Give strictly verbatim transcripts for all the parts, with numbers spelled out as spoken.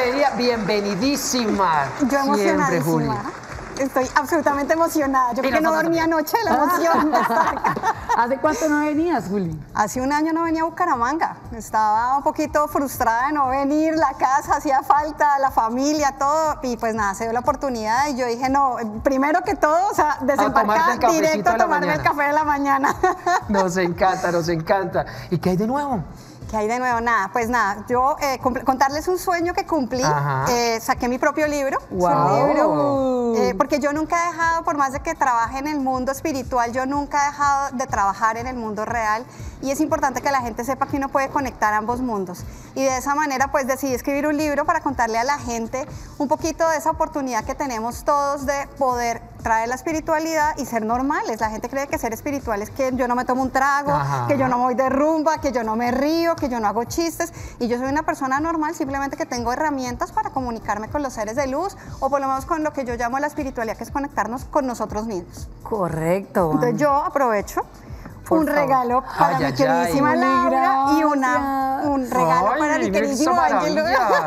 Bienvenidísima. Yo emocionadísima. Siempre, Juli. Estoy absolutamente emocionada. Yo creo que no dormí anoche de la emoción de estar acá. ¿Hace cuánto no venías, Juli? Hace un año no venía a Bucaramanga. Estaba un poquito frustrada de no venir, la casa hacía falta, la familia, todo. Y pues nada, se dio la oportunidad y yo dije, no, primero que todo, o sea, desembarcar directo a tomarme el café de la mañana. Nos encanta, nos encanta. ¿Y qué hay de nuevo? ¿Qué hay de nuevo? Nada, pues nada, yo eh, contarles un sueño que cumplí, eh, saqué mi propio libro, wow. libro eh, porque yo nunca he dejado, por más de que trabaje en el mundo espiritual, yo nunca he dejado de trabajar en el mundo real y es importante que la gente sepa que uno puede conectar ambos mundos y de esa manera pues decidí escribir un libro para contarle a la gente un poquito de esa oportunidad que tenemos todos de poder traer la espiritualidad y ser normales. La gente cree que ser espiritual es que yo no me tomo un trago, Ajá. que yo no voy de rumba, que yo no me río, que yo no hago chistes y yo soy una persona normal, simplemente que tengo herramientas para comunicarme con los seres de luz o por lo menos con lo que yo llamo la espiritualidad, que es conectarnos con nosotros mismos. Correcto. Entonces yo aprovecho por un favor. regalo para ay, mi ay, queridísima ay, Laura y una, un regalo ay, para mi queridísimo Ángelo.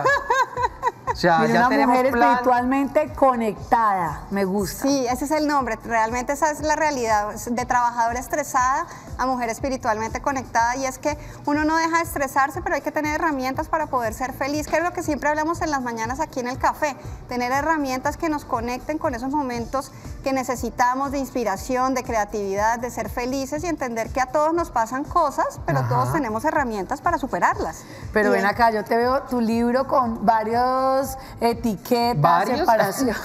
O sea, Mira, ya una tenemos mujer plan. espiritualmente conectada, me gusta. Sí, ese es el nombre, realmente esa es la realidad, de trabajadora estresada a mujer espiritualmente conectada y es que uno no deja de estresarse, pero hay que tener herramientas para poder ser feliz, que es lo que siempre hablamos en las mañanas aquí en el café, tener herramientas que nos conecten con esos momentos que necesitamos de inspiración, de creatividad, de ser felices y entender que a todos nos pasan cosas, pero Ajá. todos tenemos herramientas para superarlas. Pero y ven acá, yo te veo tu libro con varios etiquetas, ¿Varios? separación.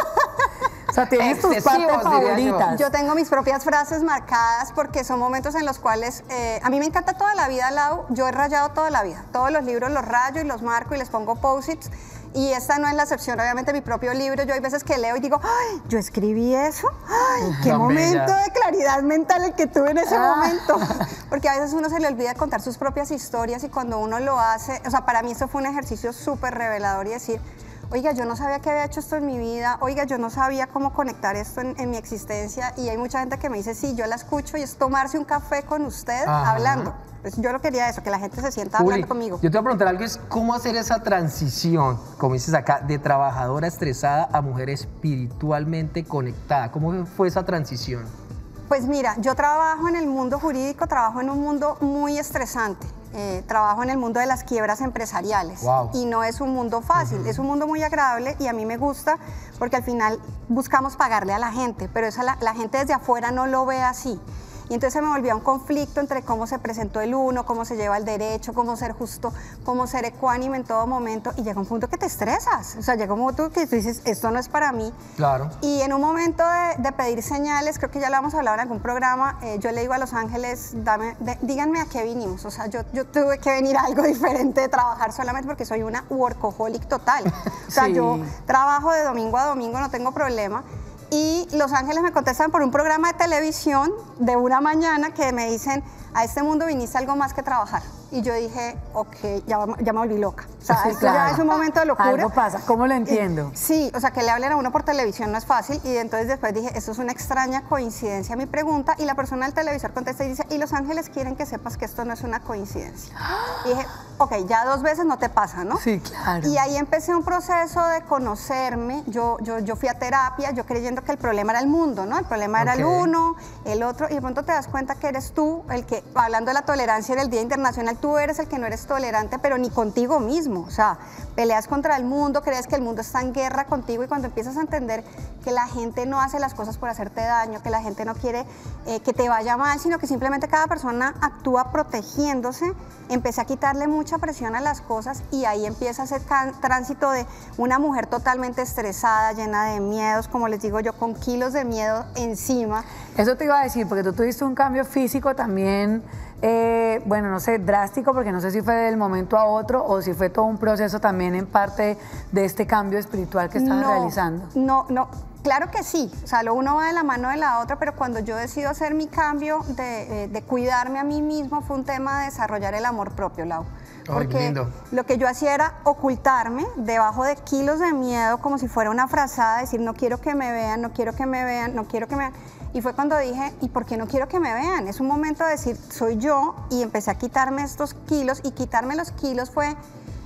O sea, tienes tus partes favoritas. Yo. yo tengo mis propias frases marcadas porque son momentos en los cuales, eh, a mí me encanta toda la vida, Lau, yo he rayado toda la vida. Todos los libros los rayo y los marco y les pongo post-its. Y esta no es la excepción, obviamente mi propio libro, yo hay veces que leo y digo, ¡ay, yo escribí eso! ¡Ay, qué Tan momento bella. de claridad mental el que tuve en ese ah. momento! Porque a veces uno se le olvida contar sus propias historias y cuando uno lo hace, o sea, para mí esto fue un ejercicio súper revelador y decir, oiga, yo no sabía que había hecho esto en mi vida, oiga, yo no sabía cómo conectar esto en, en mi existencia y hay mucha gente que me dice, sí, yo la escucho y es tomarse un café con usted Ajá. hablando. Pues yo lo quería eso, que la gente se sienta Juli, hablando conmigo. Yo te voy a preguntar algo, es cómo hacer esa transición, como dices acá, de trabajadora estresada a mujer espiritualmente conectada. ¿Cómo fue esa transición? Pues mira, yo trabajo en el mundo jurídico, trabajo en un mundo muy estresante. Eh, trabajo en el mundo de las quiebras empresariales wow. y no es un mundo fácil, uh-huh. es un mundo muy agradable y a mí me gusta porque al final buscamos pagarle a la gente, pero esa, la, la gente desde afuera no lo ve así. Y entonces se me volvía un conflicto entre cómo se presentó el uno, cómo se lleva el derecho, cómo ser justo, cómo ser ecuánime en todo momento. Y llega un punto que te estresas. O sea, llega un momento que tú dices, esto no es para mí. Claro. Y en un momento de, de pedir señales, creo que ya lo hemos hablado en algún programa, eh, yo le digo a Los Ángeles, dame, de, díganme a qué vinimos. O sea, yo, yo tuve que venir a algo diferente de trabajar solamente porque soy una workaholic total. O sea, sí. yo trabajo de domingo a domingo, no tengo problema. Y Los Ángeles me contestan por un programa de televisión de una mañana que me dicen, a este mundo viniste algo más que trabajar. Y yo dije, ok, ya, ya me volví loca. O sea, sí, esto claro. ya es un momento de locura. Algo pasa, ¿cómo lo entiendo? Eh, sí, o sea, que le hablen a uno por televisión no es fácil. Y entonces después dije, esto es una extraña coincidencia, mi pregunta. Y la persona del televisor contesta y dice, y Los Ángeles quieren que sepas que esto no es una coincidencia. Y dije, ok, ya dos veces no te pasa, ¿no? Sí, claro. Y ahí empecé un proceso de conocerme. Yo, yo, yo fui a terapia, yo creyendo que el problema era el mundo, ¿no? El problema era okay. el uno, el otro. Y de pronto te das cuenta que eres tú el que, hablando de la tolerancia en el Día Internacional, tú eres el que no eres tolerante, pero ni contigo mismo. O sea, peleas contra el mundo, crees que el mundo está en guerra contigo y cuando empiezas a entender que la gente no hace las cosas por hacerte daño, que la gente no quiere eh, que te vaya mal, sino que simplemente cada persona actúa protegiéndose, empecé a quitarle mucha presión a las cosas y ahí empieza a ser tránsito de una mujer totalmente estresada, llena de miedos, como les digo yo, con kilos de miedo encima. Eso te iba a decir, porque tú tuviste un cambio físico también, eh, bueno, no sé, drástico, porque no sé si fue del momento a otro o si fue todo un proceso también en parte de este cambio espiritual que estabas no, realizando. No, no, claro que sí, o sea, lo uno va de la mano de la otra, pero cuando yo decido hacer mi cambio de, de cuidarme a mí mismo fue un tema de desarrollar el amor propio, Lau. Porque Ay, lindo. Lo que yo hacía era ocultarme debajo de kilos de miedo como si fuera una frazada, decir no quiero que me vean, no quiero que me vean, no quiero que me vean. Y fue cuando dije, ¿y por qué no quiero que me vean? Es un momento de decir, soy yo, y empecé a quitarme estos kilos, y quitarme los kilos fue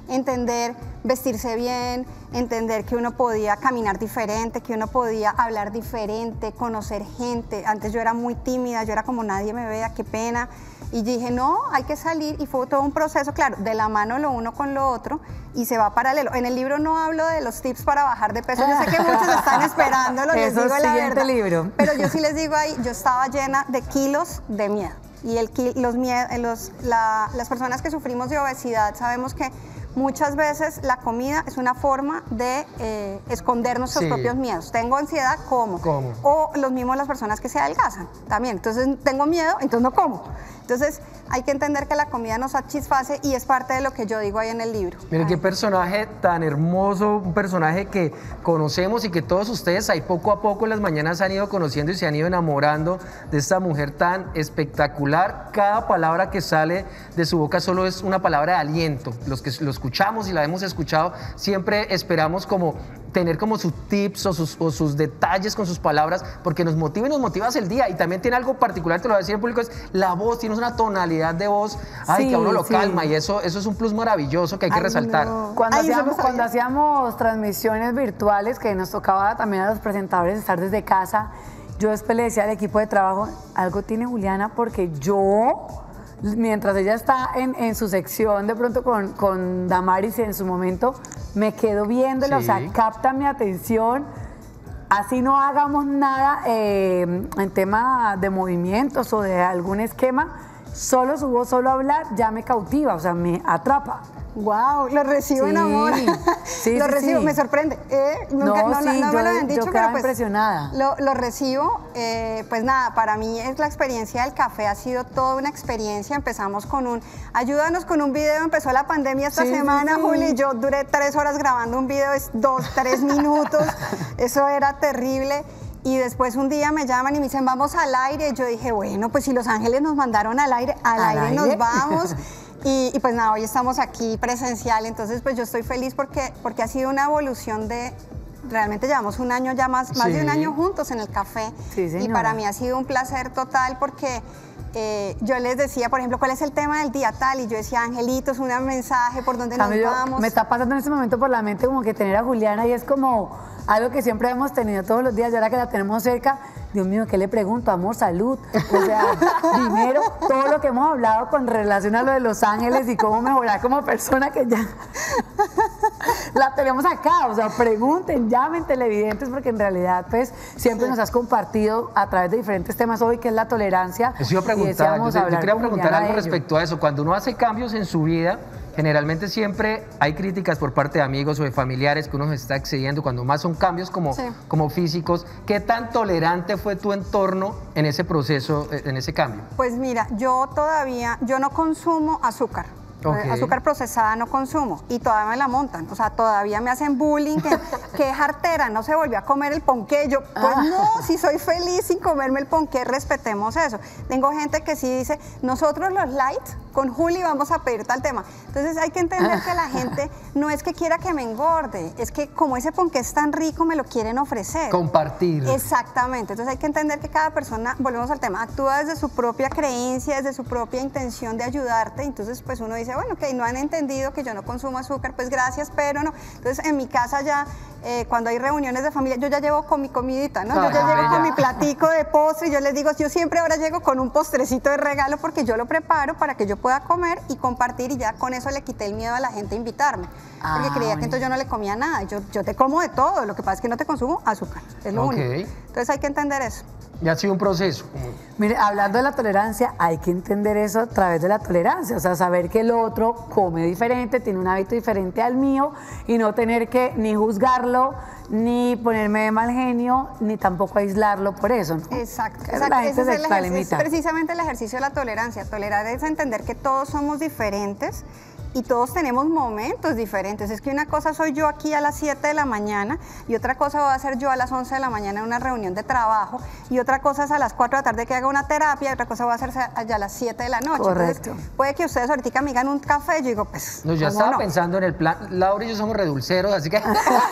entender vestirse bien, entender que uno podía caminar diferente, que uno podía hablar diferente, conocer gente. Antes yo era muy tímida, yo era como nadie me vea, qué pena. Y dije, no, hay que salir, y fue todo un proceso, claro, de la mano lo uno con lo otro, y se va paralelo. En el libro no hablo de los tips para bajar de peso, yo sé que muchos están esperándolo, les Eso, digo la siguiente verdad. libro. Pero yo sí les digo ahí, yo estaba llena de kilos de miedo. Y el, los, los, la, las personas que sufrimos de obesidad sabemos que muchas veces la comida es una forma de eh, esconder nuestros sí. propios miedos. Tengo ansiedad, ¿cómo? ¿Cómo? O los mismos las personas que se adelgazan también. Entonces tengo miedo, entonces no como. Entonces hay que entender que la comida nos satisface y es parte de lo que yo digo ahí en el libro. Miren qué personaje tan hermoso, un personaje que conocemos y que todos ustedes ahí poco a poco en las mañanas han ido conociendo y se han ido enamorando de esta mujer tan espectacular. Cada palabra que sale de su boca solo es una palabra de aliento. Los que lo escuchamos y la hemos escuchado siempre esperamos como tener como sus tips o sus, o sus detalles con sus palabras, porque nos motiva y nos motivas el día. Y también tiene algo particular, te lo voy a decir en público, es la voz, tienes una tonalidad de voz, ay, sí, que a uno lo sí. calma, y eso, eso es un plus maravilloso que hay que ay, resaltar. No. Cuando, ay, hacíamos, cuando hacíamos transmisiones virtuales, que nos tocaba también a los presentadores estar desde casa, yo después le decía al equipo de trabajo, algo tiene Juliana, porque yo... mientras ella está en, en su sección de pronto con, con Damaris en su momento, me quedo viéndola, sí. o sea, capta mi atención, así no hagamos nada eh, en tema de movimientos o de algún esquema, solo su voz, solo hablar, ya me cautiva, o sea, me atrapa. Wow, lo recibo sí, en amor. Sí, lo sí, recibo, sí. me sorprende. Eh, nunca, no, no, sí, no, no yo, me lo habían dicho, yo pero pues impresionada. Lo, lo recibo. Eh, pues nada, para mí es la experiencia del café, ha sido toda una experiencia. Empezamos con un, ayúdanos con un video, empezó la pandemia esta sí, semana, sí, sí. Juli, yo duré tres horas grabando un video, es dos, tres minutos, eso era terrible. Y después un día me llaman y me dicen, vamos al aire. Yo dije, bueno, pues si Los Ángeles nos mandaron al aire, al, ¿Al aire, aire nos vamos. Y, y pues nada, hoy estamos aquí presencial, entonces pues yo estoy feliz porque, porque ha sido una evolución de, realmente llevamos un año ya más, más sí. de un año juntos en el café. Sí, y para mí ha sido un placer total porque eh, yo les decía, por ejemplo, ¿cuál es el tema del día tal? Y yo decía, Angelitos, un mensaje, ¿por dónde nos yo, vamos? Me está pasando en este momento por la mente como que tener a Juliana y es como algo que siempre hemos tenido todos los días y ahora que la tenemos cerca, Dios mío, ¿qué le pregunto? Amor, salud, o sea, dinero, todo lo que hemos hablado con relación a lo de Los Ángeles y cómo mejorar como persona que ya la tenemos acá, o sea, pregunten, llamen televidentes porque en realidad pues siempre sí. nos has compartido a través de diferentes temas hoy que es la tolerancia. Eso iba a preguntar, yo, yo quería preguntar algo respecto a eso, cuando uno hace cambios en su vida, generalmente siempre hay críticas por parte de amigos o de familiares que uno se está excediendo, cuando más son cambios como, sí. como físicos. ¿Qué tan tolerante fue tu entorno en ese proceso, en ese cambio? Pues mira, yo todavía, yo no consumo azúcar. Okay. Azúcar procesada no consumo y todavía me la montan, o sea, todavía me hacen bullying, que, que es artera, no se volvió a comer el ponqué, yo, pues ah. no, si soy feliz sin comerme el ponqué, respetemos eso. Tengo gente que sí dice, nosotros los light, con Juli vamos a pedir tal tema. Entonces hay que entender que la gente no es que quiera que me engorde, es que como ese ponqué es tan rico, me lo quieren ofrecer. Compartir. Exactamente, entonces hay que entender que cada persona, volvemos al tema, actúa desde su propia creencia, desde su propia intención de ayudarte, entonces pues uno dice, bueno, que no han entendido que yo no consumo azúcar, pues gracias, pero no. Entonces, en mi casa ya, eh, cuando hay reuniones de familia, yo ya llevo con mi comidita, ¿no? Yo ya llevo con mi platico de postre y yo les digo, yo siempre ahora llego con un postrecito de regalo porque yo lo preparo para que yo pueda comer y compartir y ya con eso le quité el miedo a la gente a invitarme. Ah, porque creía bueno. que entonces yo no le comía nada. Yo, yo te como de todo, lo que pasa es que no te consumo azúcar, es lo okay. único. Entonces hay que entender eso. Y ha sido un proceso. Mire, hablando de la tolerancia, hay que entender eso a través de la tolerancia, o sea, saber que el otro come diferente, tiene un hábito diferente al mío y no tener que ni juzgarlo, ni ponerme de mal genio, ni tampoco aislarlo por eso, ¿no? Exacto, exacto. La gente Ese es, el es precisamente el ejercicio de la tolerancia. Tolerar es entender que todos somos diferentes y todos tenemos momentos diferentes. Es que una cosa soy yo aquí a las siete de la mañana y otra cosa voy a hacer yo a las once de la mañana en una reunión de trabajo y otra cosa es a las cuatro de la tarde que haga una terapia y otra cosa voy a hacer allá a las siete de la noche. Correcto. Entonces, puede que ustedes ahorita me digan un café, yo digo, pues, no, yo estaba no? pensando en el plan, Laura y yo somos redulceros, así que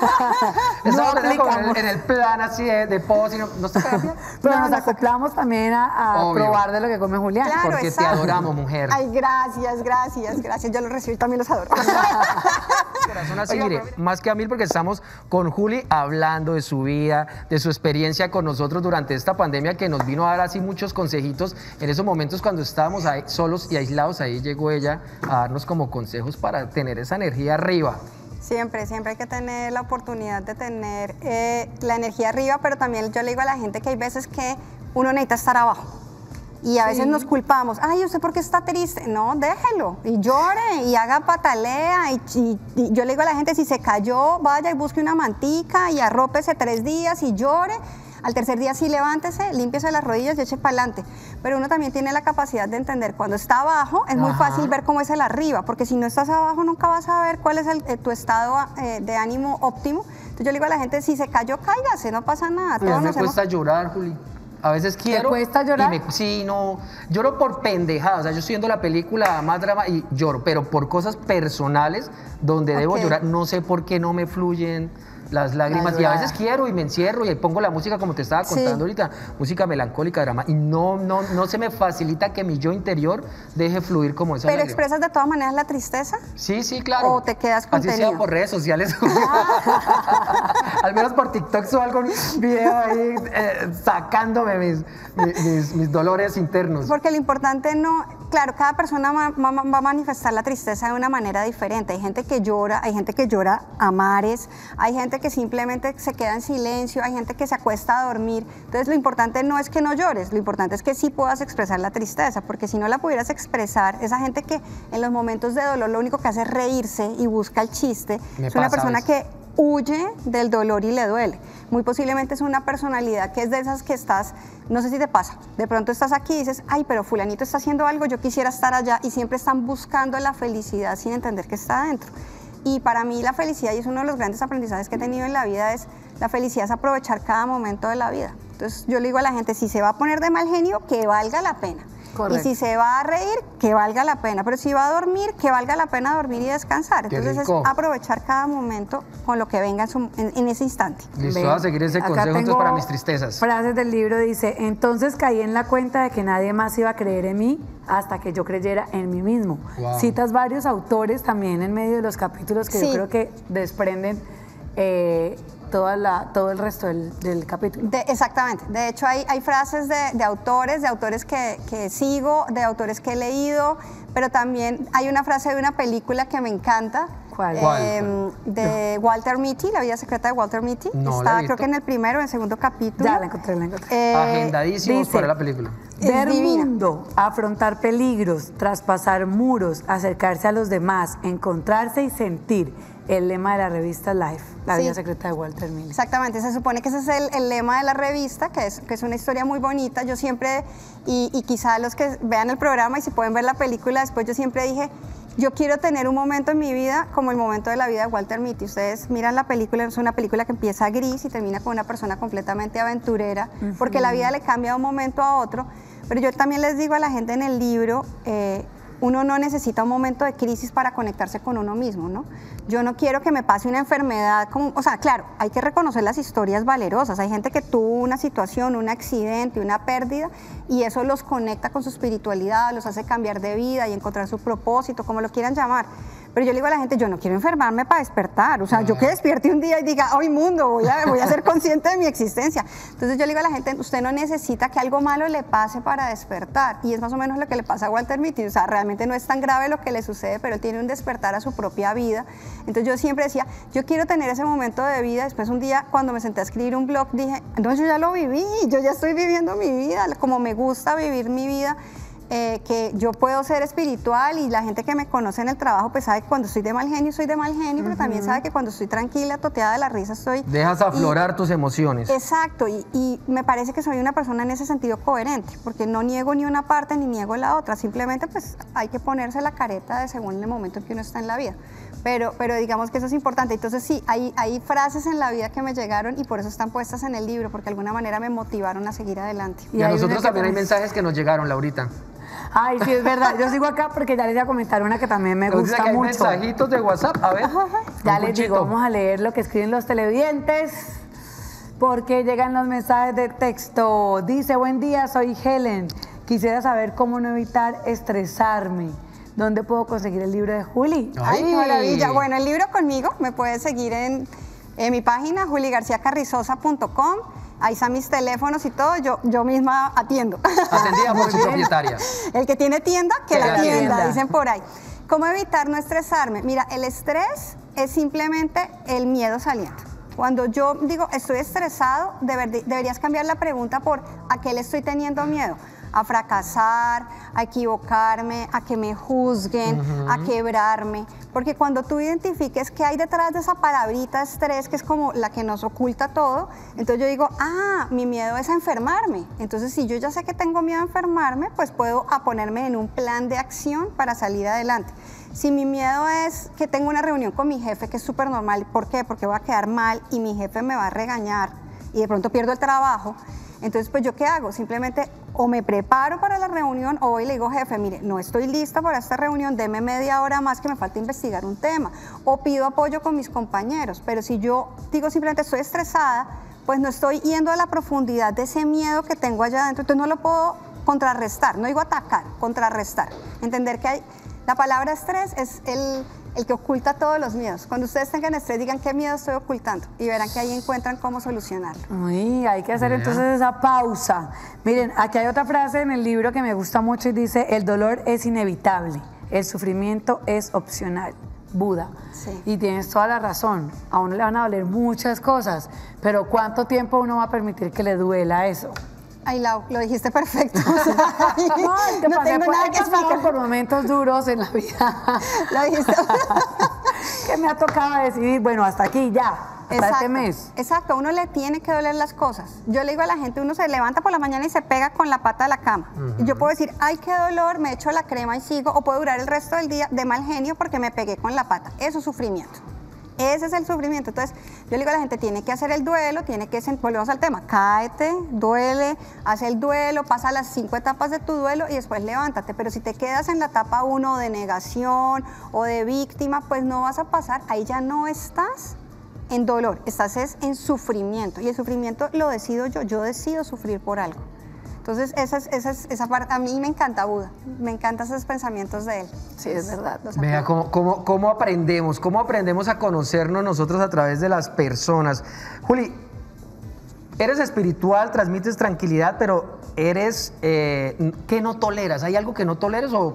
estamos pensando en el, en el plan así de, de post, y no, ¿no está terapia? Pero no, nos acoplamos también a, a probar de lo que come Julián. Claro, porque exacto. te adoramos, mujer. Ay, gracias, gracias, gracias. Yo lo recibo yo también los adoro. Corazón así, mire, más que a mil, porque estamos con Juli hablando de su vida, de su experiencia con nosotros durante esta pandemia, que nos vino a dar así muchos consejitos en esos momentos cuando estábamos ahí solos y aislados. Ahí llegó ella a darnos como consejos para tener esa energía arriba. Siempre, siempre hay que tener la oportunidad de tener eh, la energía arriba, pero también yo le digo a la gente que hay veces que uno necesita estar abajo. Y a veces sí. nos culpamos. Ay, ¿usted por qué está triste? No, déjelo. Y llore, y haga patalea. Y, y, y yo le digo a la gente, si se cayó, vaya y busque una mantica y arrópese tres días y llore. Al tercer día sí levántese, límpiese las rodillas y eche para adelante. Pero uno también tiene la capacidad de entender cuando está abajo, es muy Ajá. fácil ver cómo es el arriba, porque si no estás abajo nunca vas a ver cuál es el, eh, tu estado eh, de ánimo óptimo. Entonces yo le digo a la gente, si se cayó, cáigase, no pasa nada. Todos me cuesta hemos... llorar, Juli. A veces quiero. ¿Te cuesta llorar? Y me, sí, no. Lloro por pendejadas. O sea, yo estoy viendo la película más drama y lloro, pero por cosas personales donde okay. debo llorar. No sé por qué no me fluyen las lágrimas. Y a veces quiero y me encierro y pongo la música, como te estaba contando sí. ahorita, música melancólica, drama. Y no, no, no se me facilita que mi yo interior deje fluir como esa. ¿Pero lágrima. expresas de todas maneras la tristeza? Sí, sí, claro. ¿O te quedas contenido? Así sea por redes sociales. Ah. Al menos por TikTok o algún video ahí eh, sacándome mis, mis, mis dolores internos. Porque lo importante no... Claro, cada persona va, va, va a manifestar la tristeza de una manera diferente. Hay gente que llora, hay gente que llora a mares, hay gente que simplemente se queda en silencio, hay gente que se acuesta a dormir. Entonces lo importante no es que no llores, lo importante es que sí puedas expresar la tristeza, porque si no la pudieras expresar, esa gente que en los momentos de dolor lo único que hace es reírse y busca el chiste, Me es una persona eso. que huye del dolor y le duele. Muy posiblemente es una personalidad que es de esas que estás, no sé si te pasa, de pronto estás aquí y dices, ay, pero fulanito está haciendo algo, yo quisiera estar allá, y siempre están buscando la felicidad sin entender que está adentro. Y para mí la felicidad, y es uno de los grandes aprendizajes que he tenido en la vida, es la felicidad es aprovechar cada momento de la vida. Entonces yo le digo a la gente, si se va a poner de mal genio, que valga la pena. Correcto. Y si se va a reír, que valga la pena. Pero si va a dormir, que valga la pena dormir y descansar. Entonces es aprovechar cada momento con lo que venga en, su, en, en ese instante. Listo, voy a seguir ese consejo entonces para mis tristezas. Frases del libro, dice, entonces caí en la cuenta de que nadie más iba a creer en mí hasta que yo creyera en mí mismo. Wow. Citas varios autores también en medio de los capítulos que sí. yo creo que desprenden eh, Toda la, todo el resto del, del capítulo. De, exactamente. De hecho, hay, hay frases de, de autores, de autores que, que sigo, de autores que he leído, pero también hay una frase de una película que me encanta. ¿Cuál? Eh, de Walter Mitty, La vida secreta de Walter Mitty. No, Está creo que en el primero o en el segundo capítulo. Ya, la encontré, la encontré. Eh, Agendadísimos para la película. Ver mundo, afrontar peligros, traspasar muros, acercarse a los demás, encontrarse y sentir. El lema de la revista Life, La sí. vida secreta de Walter Mitty. Exactamente, se supone que ese es el, el lema de la revista, que es, que es una historia muy bonita. Yo siempre, y, y quizá los que vean el programa y si pueden ver la película después, yo siempre dije, yo quiero tener un momento en mi vida como el momento de la vida de Walter Mitty. Ustedes miran la película, es una película que empieza gris y termina con una persona completamente aventurera, uh-huh. porque la vida le cambia de un momento a otro. Pero yo también les digo a la gente en el libro, eh, uno no necesita un momento de crisis para conectarse con uno mismo, ¿no? Yo no quiero que me pase una enfermedad, como, o sea, claro, hay que reconocer las historias valerosas. Hay gente que tuvo una situación, un accidente, una pérdida, y eso los conecta con su espiritualidad, los hace cambiar de vida y encontrar su propósito, como lo quieran llamar. Pero yo le digo a la gente, yo no quiero enfermarme para despertar. O sea, yo que despierte un día y diga, ¡ay, mundo! Voy a, voy a ser consciente de mi existencia. Entonces yo le digo a la gente, usted no necesita que algo malo le pase para despertar. Y es más o menos lo que le pasa a Walter Mitty. O sea, realmente no es tan grave lo que le sucede, pero él tiene un despertar a su propia vida. Entonces yo siempre decía, yo quiero tener ese momento de vida. Después un día, cuando me senté a escribir un blog, dije, no, yo ya lo viví. Yo ya estoy viviendo mi vida, como me gusta vivir mi vida. Eh, que yo puedo ser espiritual y la gente que me conoce en el trabajo pues sabe que cuando estoy de mal genio soy de mal genio, uh-huh. pero también sabe que cuando estoy tranquila, toteada de la risa estoy... Dejas aflorar y, tus emociones. Exacto, y, y me parece que soy una persona en ese sentido coherente, porque no niego ni una parte ni niego la otra, simplemente pues hay que ponerse la careta de según el momento en que uno está en la vida. Pero, pero digamos que eso es importante. Entonces sí, hay, hay frases en la vida que me llegaron y por eso están puestas en el libro, porque de alguna manera me motivaron a seguir adelante. Y, y a nosotros también hay mensajes que nos llegaron, Laurita. Ay, sí, es verdad. Yo sigo acá porque ya les voy a comentar una que también me gusta que hay mucho. Mensajitos de WhatsApp, a ver. Ya les digo, vamos a leer lo que escriben los televidentes, porque llegan los mensajes de texto. Dice, buen día, soy Helen. Quisiera saber cómo no evitar estresarme. ¿dónde puedo conseguir el libro de Juli? Ay, qué maravilla. Bueno, el libro conmigo me puedes seguir en, en mi página, juli garcía carrizosa punto com. Ahí están mis teléfonos y todo, yo, yo misma atiendo. Atendida por su propietaria. El que tiene tienda, que, que la, la tienda, tienda, dicen por ahí. ¿Cómo evitar no estresarme? Mira, el estrés es simplemente el miedo saliendo. Cuando yo digo estoy estresado, deber, deberías cambiar la pregunta por ¿a qué le estoy teniendo miedo? A fracasar, a equivocarme, a que me juzguen, uh-huh. a quebrarme. Porque cuando tú identifiques qué hay detrás de esa palabrita estrés, que es como la que nos oculta todo, entonces yo digo, ah, mi miedo es a enfermarme. Entonces, si yo ya sé que tengo miedo a enfermarme, pues puedo a ponerme en un plan de acción para salir adelante. Si mi miedo es que tengo una reunión con mi jefe, que es súper normal, ¿por qué? Porque voy a quedar mal y mi jefe me va a regañar y de pronto pierdo el trabajo. Entonces, pues, ¿yo qué hago? Simplemente o me preparo para la reunión o voy y le digo, jefe, mire, no estoy lista para esta reunión, deme media hora más que me falta investigar un tema. O pido apoyo con mis compañeros. Pero si yo digo simplemente estoy estresada, pues no estoy yendo a la profundidad de ese miedo que tengo allá adentro. Entonces no lo puedo contrarrestar, no digo atacar, contrarrestar. Entender que hay, la palabra estrés es el... el que oculta todos los miedos. Cuando ustedes tengan estrés, digan qué miedo estoy ocultando y verán que ahí encuentran cómo solucionarlo. Uy, hay que hacer yeah. entonces esa pausa. Miren, aquí hay otra frase en el libro que me gusta mucho y dice, el dolor es inevitable, el sufrimiento es opcional. Buda. Sí. Y tienes toda la razón, a uno le van a doler muchas cosas, pero ¿cuánto tiempo uno va a permitir que le duela eso? Ay, Lau, lo dijiste perfecto. O sea, no, te no pasé tengo por, nada que explicar. por momentos duros en la vida. Lo dijiste. Que me ha tocado decidir, bueno, hasta aquí ya, hasta exacto, este mes. Exacto, a uno le tiene que doler las cosas. Yo le digo a la gente, uno se levanta por la mañana y se pega con la pata a la cama. Uh-huh. Y yo puedo decir, ay, qué dolor, me echo la crema y sigo, o puedo durar el resto del día de mal genio porque me pegué con la pata. Eso es sufrimiento. Ese es el sufrimiento. Entonces, yo le digo a la gente, tiene que hacer el duelo, tiene que, volvemos al tema, cáete, duele, haz el duelo, pasa las cinco etapas de tu duelo y después levántate. Pero si te quedas en la etapa uno de negación o de víctima, pues no vas a pasar, ahí ya no estás en dolor, estás es en sufrimiento. Y el sufrimiento lo decido yo, yo decido sufrir por algo. Entonces, esa, es, esa, es, esa parte, a mí me encanta Buda, me encantan esos pensamientos de él. Sí, es verdad. Vea, ¿cómo, cómo, cómo aprendemos? ¿Cómo aprendemos a conocernos nosotros a través de las personas? Juli, eres espiritual, transmites tranquilidad, pero eres, eh, ¿qué no toleras? ¿Hay algo que no toleres o...?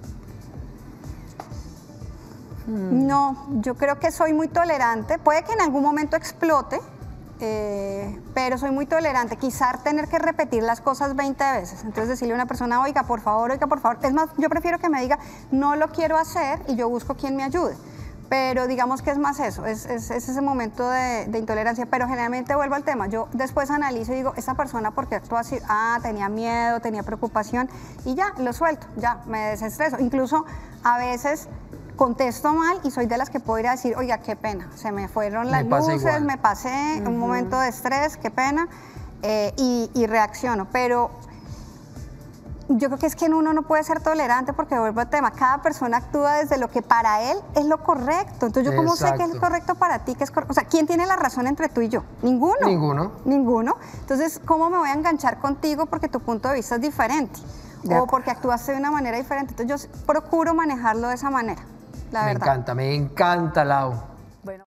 No, yo creo que soy muy tolerante, puede que en algún momento explote, Eh, pero soy muy tolerante, quizá tener que repetir las cosas veinte veces, entonces decirle a una persona, oiga, por favor, oiga, por favor, es más, yo prefiero que me diga, no lo quiero hacer y yo busco quien me ayude, pero digamos que es más eso, es, es, es ese momento de, de intolerancia, pero generalmente vuelvo al tema, yo después analizo y digo, esta persona, ¿por qué actúa así? Ah, tenía miedo, tenía preocupación y ya, lo suelto, ya, me desestreso, incluso a veces contesto mal y soy de las que puedo ir a decir, oiga, qué pena, se me fueron las me luces, igual. me pasé uh-huh. un momento de estrés, qué pena, eh, y, y reacciono, pero yo creo que es que uno no puede ser tolerante porque vuelvo al tema, cada persona actúa desde lo que para él es lo correcto, entonces yo cómo sé que es correcto para ti, que es cor... o sea, ¿quién tiene la razón entre tú y yo? Ninguno. Ninguno. Ninguno, entonces ¿cómo me voy a enganchar contigo porque tu punto de vista es diferente? O porque actuaste de una manera diferente, entonces yo procuro manejarlo de esa manera. La me verdad. encanta, me encanta, Lau.